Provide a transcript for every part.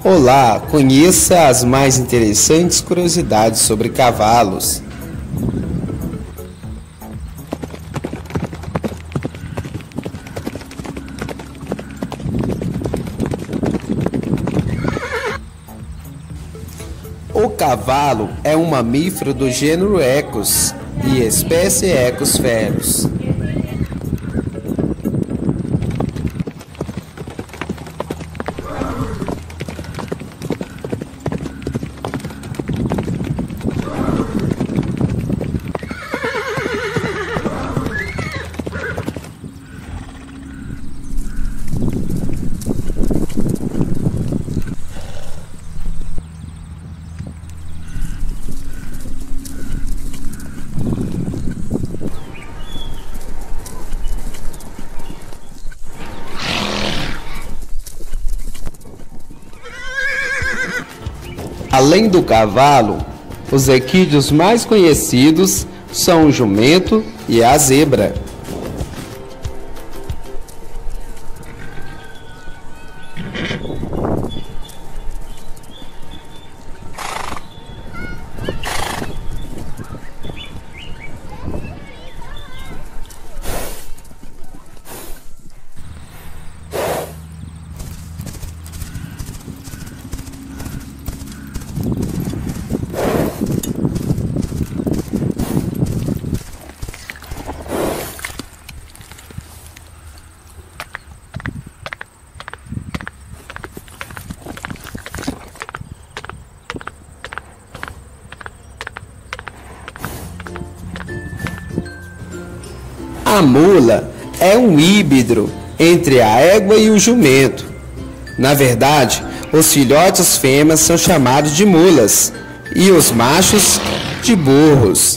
Olá, conheça as mais interessantes curiosidades sobre cavalos. O cavalo é um mamífero do gênero Equus e espécie Equus feros. Além do cavalo, os equídeos mais conhecidos são o jumento e a zebra. A mula é um híbrido entre a égua e o jumento. Na verdade, os filhotes fêmeas são chamados de mulas e os machos de burros.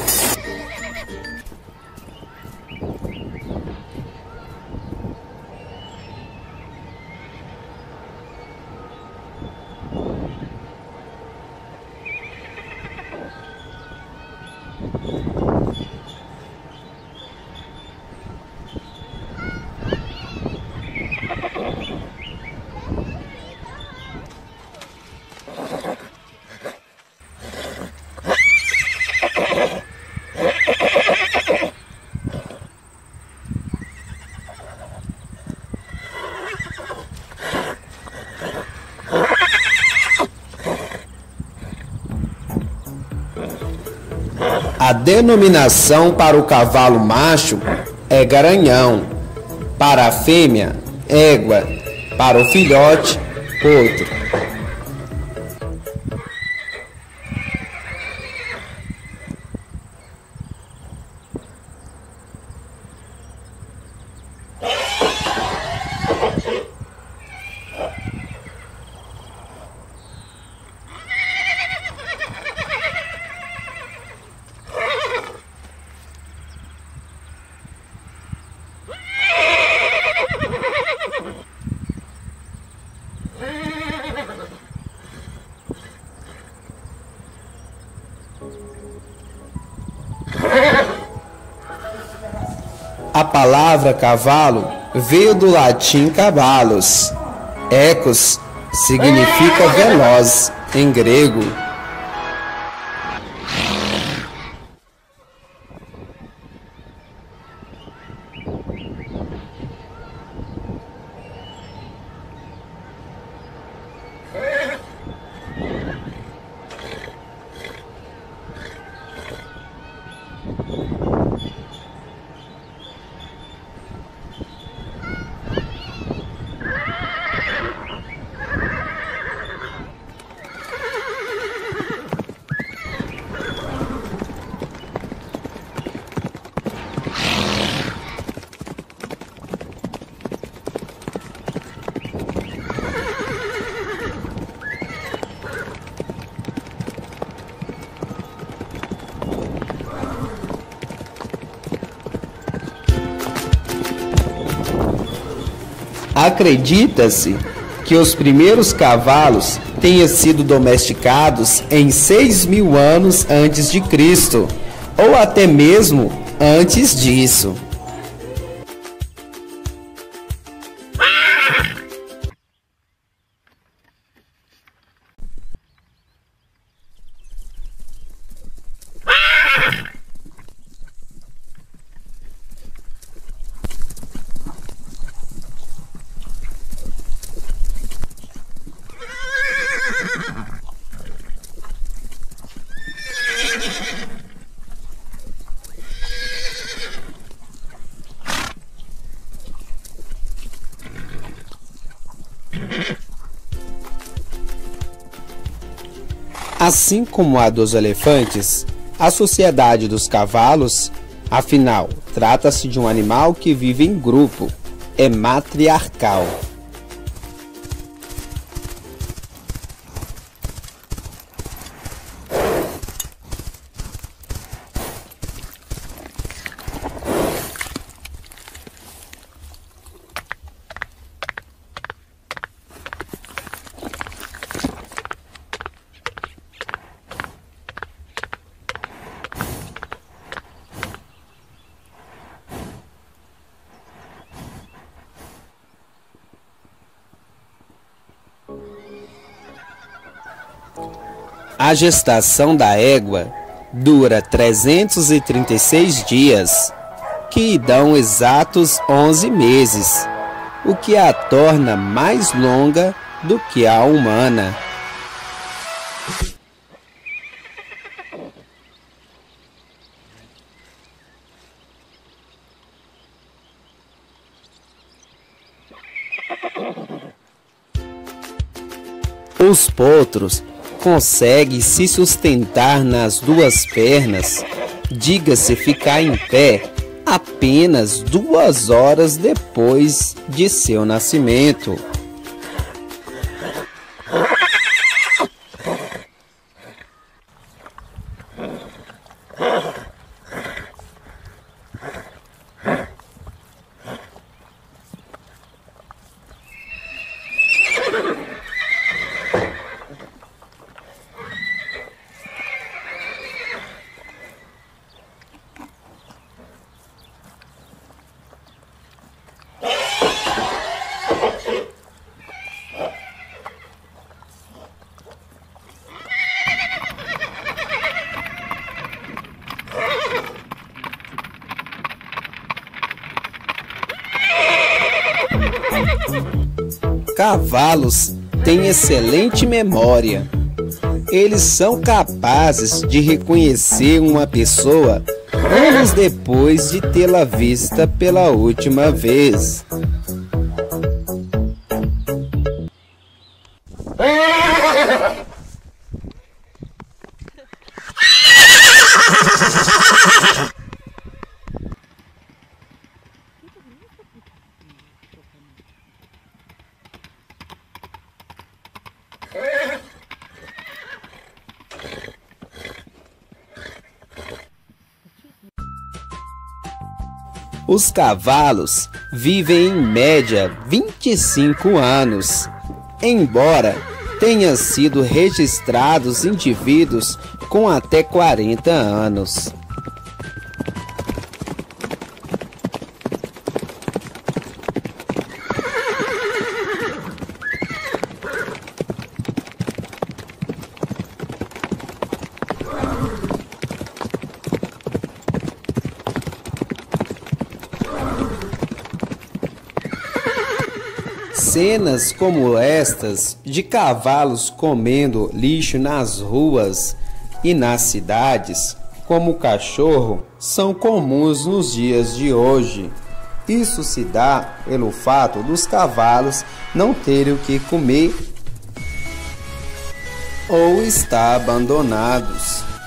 A denominação para o cavalo macho é garanhão, para a fêmea, égua, para o filhote, potro. A palavra cavalo veio do latim cavalos. Ecos significa veloz em grego. Acredita-se que os primeiros cavalos tenham sido domesticados em 6.000 anos antes de Cristo, ou até mesmo antes disso. assim como a dos elefantes, a sociedade dos cavalos, afinal, trata-se de um animal que vive em grupo, é matriarcal. A gestação da égua dura 336 dias, que dão exatos 11 meses, o que a torna mais longa do que a humana. Os potros conseguem se sustentar nas duas pernas, diga-se ficar em pé, apenas 2 horas depois de seu nascimento. Cavalos têm excelente memória. Eles são capazes de reconhecer uma pessoa anos depois de tê-la vista pela última vez. Os cavalos vivem em média 25 anos, embora tenham sido registrados indivíduos com até 40 anos. Cenas como estas de cavalos comendo lixo nas ruas e nas cidades, como o cachorro, são comuns nos dias de hoje. Isso se dá pelo fato dos cavalos não terem o que comer ou estar abandonados.